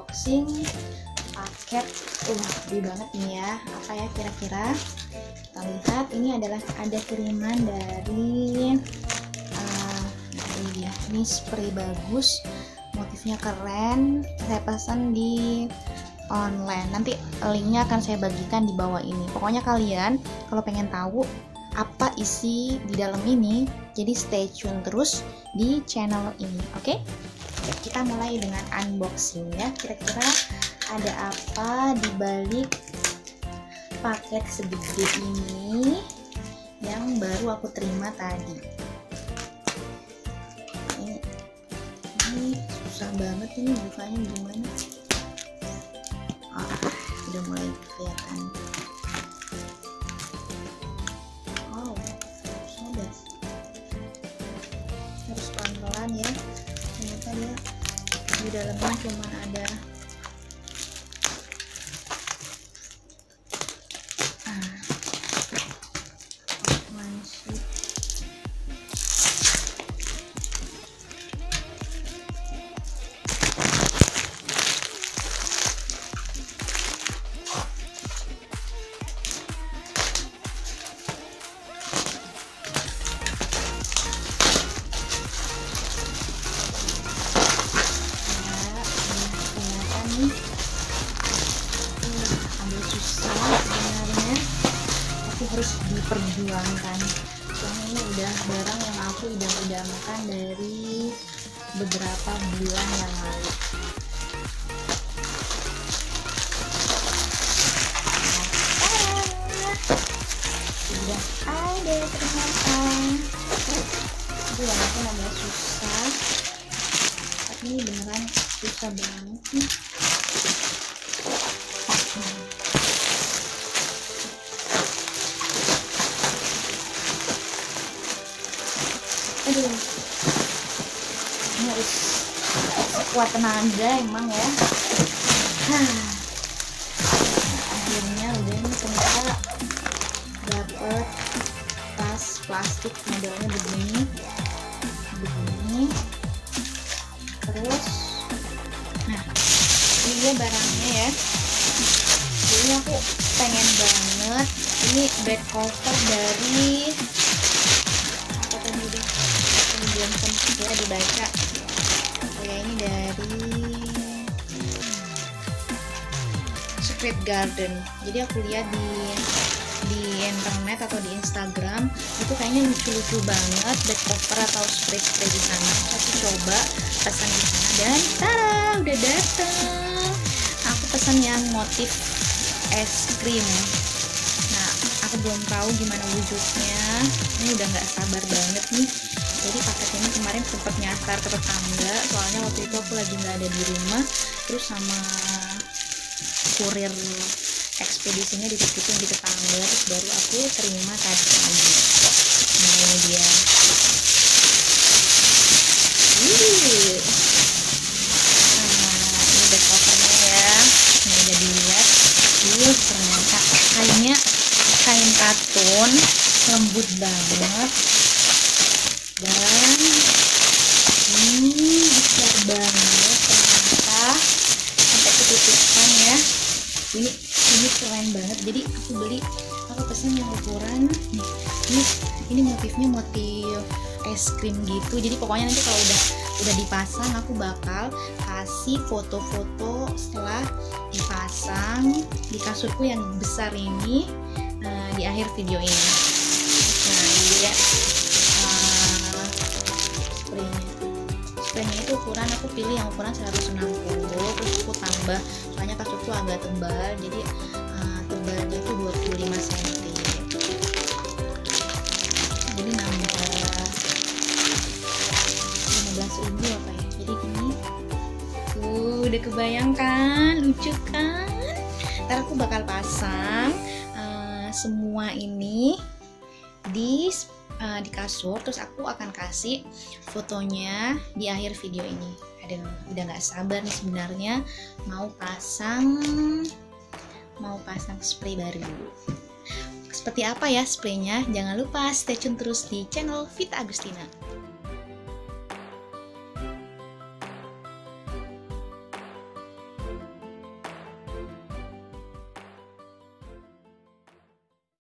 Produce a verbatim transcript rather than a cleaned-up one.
unboxing paket uh gede banget nih ya. Apa ya kira-kira? Kita lihat, ini adalah ada kiriman dari uh, ini dia, ini spray bagus, motifnya keren. Saya pesan di online, nanti linknya akan saya bagikan di bawah ini. Pokoknya kalian kalau pengen tahu apa isi di dalam ini, jadi stay tune terus di channel ini. Oke, okay? Kita mulai dengan unboxing ya. Kira-kira ada apa di balik paket segede ini yang baru aku terima tadi. Ini, ini susah banget ini bukanya gimana. Ah, udah mulai kelihatan. Oh, sudah. Harus pelan-pelan ya. Ternyata dia di dalamnya cuma ada harus diperjuangkan. Soalnya ini udah barang yang aku idam-idamkan dari beberapa bulan yang lalu. Sudah ada ternyata. Itu walaupun agak susah, tapi ini beneran susah banget nih. Aduh, ini harus sekuat tenaga emang ya. Hah. Akhirnya udah ini ternyata dapat tas plastik modelnya begini, begini. Terus, nah ini dia barangnya ya. Jadi aku pengen banget ini back cover dari belum sempat ya dibaca. Kayak ini dari Secret Garden. Jadi aku lihat di di internet atau di Instagram itu kayaknya lucu-lucu banget back cover atau spray-spray di sana. Aku coba pesan di sana dan tada, udah datang. Aku pesan yang motif es krim. Nah, aku belum tahu gimana wujudnya. Ini udah nggak sabar banget nih. Jadi paket ini kemarin sempat nyasar ke tetangga, soalnya waktu itu aku lagi nggak ada di rumah, terus sama kurir ekspedisinya dititipin di tetangga, terus baru aku terima tadi pagi. Nah ini dia. Wih. Nah ini back covernya ya. Nah udah dilihat. Wih ternyata kainnya kain katun, lembut banget. Dan ini besar banget ternyata sampai ketutupkan ya. Ini ini keren banget. Jadi aku beli, aku pesen yang ukuran nih. Ini ini motifnya motif es krim gitu. Jadi pokoknya nanti kalau udah udah dipasang aku bakal kasih foto-foto setelah dipasang di kasurku yang besar ini uh, di akhir video ini. Nah ini ya. Spraynya itu ukuran aku pilih yang ukuran seratus enam puluh, terus aku tambah soalnya kasurku agak tebal, jadi uh, tebalnya itu dua puluh lima sentimeter, jadi nambah lima belas ribu apa ya. Jadi gini tuh udah kebayangkan, lucu kan. Ntar aku bakal pasang uh, semua ini di Uh, di kasur, terus aku akan kasih fotonya di akhir video ini. Aduh, udah nggak sabar nih sebenarnya mau pasang mau pasang spray baru. Seperti apa ya spraynya? Jangan lupa stay tune terus di channel Vita Agustina.